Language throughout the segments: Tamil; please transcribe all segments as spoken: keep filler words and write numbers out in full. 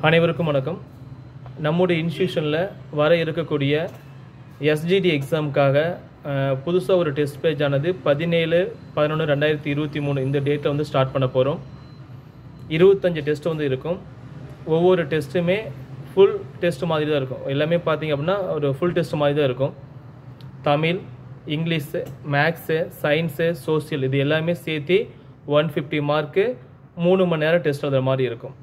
அனைவருக்கும் வணக்கம். நம்முடைய இன்ஸ்டிடியூஷனில் வர இருக்கக்கூடிய S G T எக்ஸாமுக்காக புதுசாக ஒரு டெஸ்ட் பேஜ் ஆனது பதினேழு பதினொன்று ரெண்டாயிரத்தி இருபத்தி மூணு இந்த டேட்டில் வந்து ஸ்டார்ட் பண்ண போகிறோம். இருபத்தஞ்சு டெஸ்ட் வந்து இருக்கும். ஒவ்வொரு டெஸ்ட்டுமே ஃபுல் டெஸ்ட் மாதிரி தான் இருக்கும். எல்லாமே பார்த்திங்க அப்படின்னா ஒரு ஃபுல் டெஸ்ட் மாதிரி தான் இருக்கும். Tamil, English, maths, science, social இது எல்லாமே சேர்த்து ஒன் ஃபிஃப்டி மார்க்கு மூணு மணி நேரம் டெஸ்ட் எழுதுற மாதிரி இருக்கும்.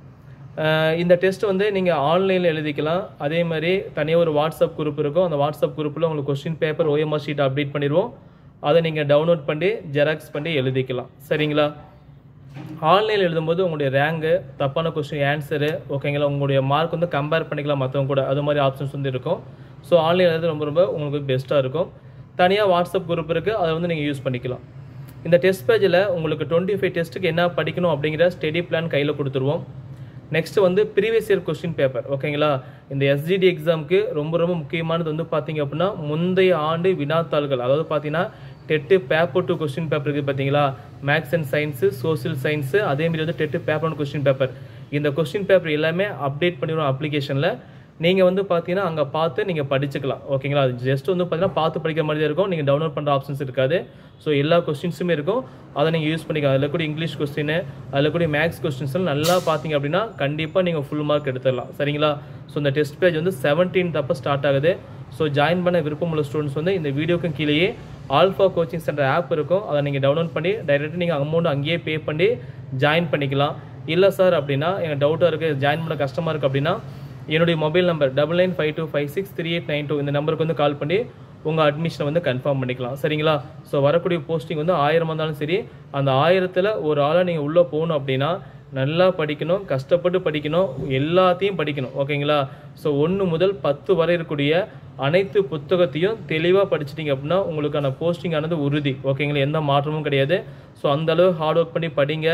இந்த டெஸ்ட் வந்து நீங்கள் ஆன்லைனில் எழுதிக்கலாம். அதே மாதிரி தனியாக ஒரு வாட்ஸ்அப் குரூப் இருக்கும். அந்த வாட்ஸ்அப் குரூப்பில் உங்களுக்கு question paper O M R sheet update பண்ணிடுவோம். அதை நீங்கள் டவுன்லோட் பண்ணி ஜெராக்ஸ் பண்ணி எழுதிக்கலாம். சரிங்களா? ஆன்லைனில் எழுதும்போது உங்களுடைய ரேங்கு, தப்பான கொஸ்டின் ஆன்சரு, ஓகேங்களா, உங்களுடைய மார்க் வந்து கம்பேர் பண்ணிக்கலாம் மற்றவங்க கூட, அது மாதிரி ஆப்ஷன்ஸ் வந்து இருக்கும். ஸோ ஆன்லைனில் எழுது ரொம்ப ரொம்ப உங்களுக்கு பெஸ்ட்டாக இருக்கும். தனியாக வாட்ஸ்அப் குரூப் இருக்குது, அதை வந்து நீங்கள் யூஸ் பண்ணிக்கலாம். இந்த டெஸ்ட் பேஜில் உங்களுக்கு டுவெண்ட்டி ஃபைவ் டெஸ்ட்டுக்கு என்ன படிக்கணும் அப்படிங்கிற ஸ்டடி பிளான் கையில் கொடுத்துருவோம். நெக்ஸ்ட் வந்து ப்ரீவியஸ் இயர் கொஸ்டின் பேப்பர், ஓகேங்களா. இந்த S G T எக்ஸாமுக்கு ரொம்ப ரொம்ப முக்கியமானது வந்து பார்த்தீங்க அப்படின்னா முந்தைய ஆண்டு வினாத்தாள்கள், அதாவது பார்த்தீங்கன்னா TET paper two question paper இருக்குது பார்த்தீங்களா, maths and science, social science, அதேமாதிரி வந்து TET paper one question paper. இந்த கொஸ்டின் பேப்பர் எல்லாமே அப்டேட் பண்ணிடுவோம் அப்ளிகேஷனில். நீங்கள் வந்து பார்த்தீங்கன்னா அங்கே பார்த்து நீங்கள் படிச்சுக்கலாம், ஓகேங்களா. அது ஜஸ்ட் வந்து பார்த்தீங்கன்னா பார்த்து படிக்கிற மாதிரி தான் இருக்கும். நீங்கள் டவுன்லோட் பண்ணுற ஆப்ஷன்ஸ் இருக்காது. ஸோ எல்லா கொஸ்டின்ஸுமே இருக்கும், அதை நீங்கள் யூஸ் பண்ணிக்கலாம். அதில் கூட இங்கிலீஷ் கொஸ்டின், அதில் கூட மேக்ஸ் கொஸ்டின்ஸ் நல்லா பார்த்தீங்க அப்படின்னா கண்டிப்பாக நீங்கள் ஃபுல் மார்க் எடுத்துடலாம். சரிங்களா? ஸோ இந்த டெஸ்ட் பேஜ் வந்து செவன்டீன்த் அப்போ ஸ்டார்ட் ஆகுது. ஸோ ஜாயின் பண்ண விருப்பமுள்ள ஸ்டூடெண்ட்ஸ் வந்து இந்த வீடியோக்கும் கீழேயே ஆல்ஃபா கோச்சிங் சென்டர் ஆப் இருக்கும், அதை நீங்கள் டவுன்லோட் பண்ணி டைரெக்டாக நீங்கள் அமௌண்ட் அங்கேயே பே பண்ணி ஜாயின் பண்ணிக்கலாம். இல்லை சார் அப்படின்னா எனக்கு டவுட்டாக இருக்குது, ஜாயின் பண்ண கஷ்டமாக இருக்குது அப்படின்னா என்னுடைய mobile number double nine five two five six three eight nine two இந்த நம்பருக்கு வந்து கால் பண்ணி உங்கள் அட்மிஷனை வந்து கன்ஃபார்ம் பண்ணிக்கலாம். சரிங்களா? ஸோ வரக்கூடிய போஸ்டிங் வந்து ஆயிரம் இருந்தாலும் சரி, அந்த ஆயிரத்தில் ஒரு ஆளாக நீங்கள் உள்ளே போகணும் அப்படின்னா நல்லா படிக்கணும், கஷ்டப்பட்டு படிக்கணும், எல்லாத்தையும் படிக்கணும், ஓகேங்களா. ஸோ ஒன்று முதல் பத்து வரை இருக்கக்கூடிய அனைத்து புத்தகத்தையும் தெளிவாக படிச்சிட்டிங்க அப்படின்னா உங்களுக்கான போஸ்டிங் ஆனது உறுதி, ஓகேங்களா. எந்த மாற்றமும் கிடையாது. ஸோ அந்தளவு ஹார்ட் ஒர்க் பண்ணி படிங்க.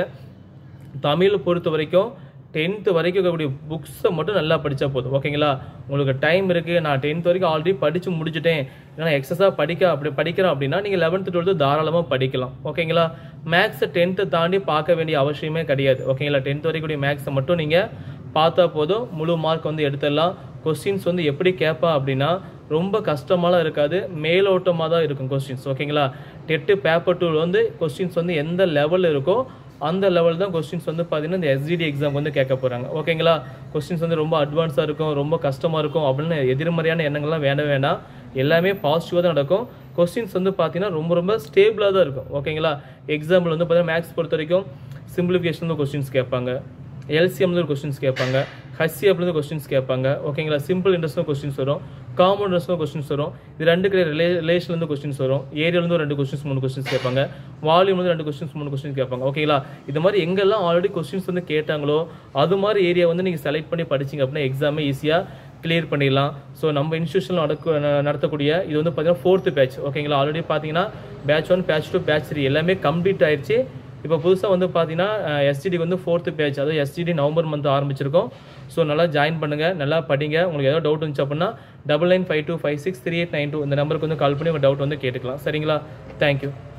தமிழ் பொறுத்த வரைக்கும் டென்த்து வரைக்கும் இருக்கக்கூடிய புக்ஸை மட்டும் நல்லா படித்தா போதும், ஓகேங்களா. உங்களுக்கு டைம் இருக்குது, நான் டென்த் வரைக்கும் ஆல்ரெடி படித்து முடிச்சுட்டேன், ஏன்னா எக்ஸஸாக படிக்க அப்படி படிக்கிறேன் அப்படின்னா நீங்கள் லெவன்த்து டுவெல்த்து தாராளமாக படிக்கலாம், ஓகேங்களா. மேக்ஸை டென்த்து தாண்டி பார்க்க வேண்டிய அவசியமே கிடையாது, ஓகேங்களா. டென்த் வரைக்கூடிய மேக்ஸை மட்டும் நீங்கள் பார்த்தா போதும், முழு மார்க் வந்து எடுத்துடலாம். கொஸ்டின்ஸ் வந்து எப்படி கேட்பா அப்படின்னா ரொம்ப கஷ்டமாலாம் இருக்காது, மேலோட்டமாக தான் இருக்கும் கொஸ்டின்ஸ், ஓகேங்களா. டெட்டு பேப்பர் டூ வந்து கொஸ்டின்ஸ் வந்து எந்த லெவலில் இருக்கோ அந்த லெவல் தான் கொஸ்டின்ஸ் வந்து பார்த்தீங்கன்னா இந்த S G T எக்ஸாம் வந்து கேட்க போகிறாங்க, ஓகேங்களா. கொஸ்டின்ஸ் வந்து ரொம்ப அட்வான்ஸாக இருக்கும், ரொம்ப கஷ்டமாக இருக்கும் அப்படின்னு எதிர்மறையான எண்ணங்கள்லாம் வேண்டாம் வேண்டாம் எல்லாமே பாசிட்டிவாக தான் நடக்கும். கொஸ்டின்ஸ் வந்து பார்த்தீங்கன்னா ரொம்ப ரொம்ப ஸ்டேபிளாக தான் இருக்கும், ஓகேங்களா. எக்ஸாம்பிள் வந்து பார்த்தீங்கன்னா மேக்ஸ் பொறுத்த வரைக்கும் சிம்பிளிஃபிகேஷன் வந்து கொஸ்டின்ஸ் கேட்பாங்க, L C M வந்து கொஸ்டின்ஸ் கேட்பாங்க, H C F வந்து கொஸ்டின்ஸ் கேட்பாங்க, ஓகேங்களா. சிம்பிள் இன்ட்ரெஸ்ட்டும் கொஸ்டின்ஸ் வரும், காமன் இன்ட்ரெஸ்ட்டும் கொஸ்டின்ஸ் வரும். இது ரெண்டு கிடையாது, ரிலே ரிலேஷன்லேருந்து கொஸ்டின்ஸ் வரும், ஏரியாலேருந்து ரெண்டு கொஸ்டின்ஸ் மூணு கொஸ்டின்ஸ் கேட்பாங்க, வால்யூம் வந்து ரெண்டு கொஸ்டின்ஸ் மூணு கொஸ்டின்ஸ் கேட்பாங்க, ஓகேங்களா. இது மாதிரி எங்கெல்லாம் ஆல்ரெடி கொஸ்டின்ஸ் வந்து கேட்டாங்களோ அது மாதிரி ஏரியா வந்து நீங்கள் செலக்ட் பண்ணி படிச்சிங்க அப்படின்னா எக்ஸாமே ஈஸியாக கிளியர் பண்ணிடலாம். ஸோ நம்ம இன்ஸ்டியூஷனில் நடக்க நடத்தக்கூடிய இது வந்து பார்த்தீங்கன்னா ஃபோர்த்து பேட்ச், ஓகேங்களா. ஆல்ரெடி பார்த்தீங்கன்னா batch one, batch two, batch three எல்லாமே கம்ப்ளீட் ஆயிடுச்சு. இப்போ புதுசாக வந்து பார்த்தீங்கன்னா S G T வந்து ஃபோர்த்து பேட்ச், அதாவது S G T November month ஆரம்பிச்சிருக்கோம். ஸோ நல்லா ஜாயின் பண்ணுங்கள், நல்லா படிங்க. உங்களுக்கு ஏதாவது டவுட் இருந்துச்சு அப்படின்னா double nine five two five six three eight nine two இந்த நம்பருக்கு வந்து கால் பண்ணி உங்கள் டவுட் வந்து கேட்டுக்கலாம். சரிங்களா? தேங்க்யூ.